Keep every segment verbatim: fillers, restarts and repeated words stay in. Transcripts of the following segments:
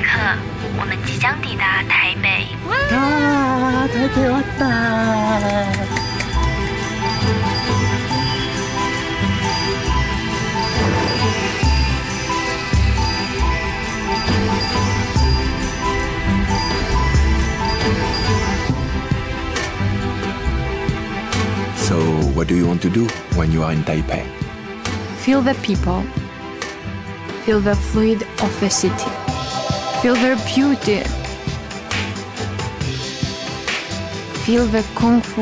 刻，我们即将抵达台北。 啊，台北왔다。 So, what do you want to do when you are in Taipei? Feel the people. Feel the fluid of the city. Feel their beauty. Feel the kung fu.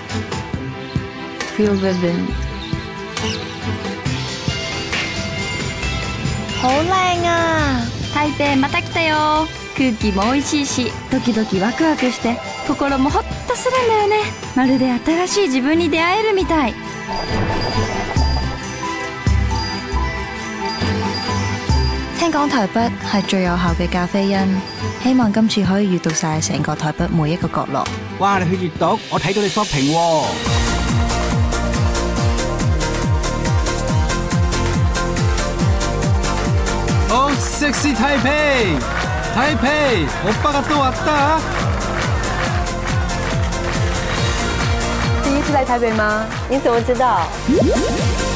Feel the wind. 好靚啊！台北また来たよ。空気も美味しいし、ドキドキワクワクして、心もホッとするんだよね。まるで新しい自分に出会えるみたい。聽講台北係最有效嘅咖啡因，希望今次可以閱讀晒成個台北每一個角落。 哇！你去閱讀，我睇到你 shopping 喎。 哦 ，sexy 台北，台北，我爸爸都왔다。 第一次来台北吗？你怎么知道？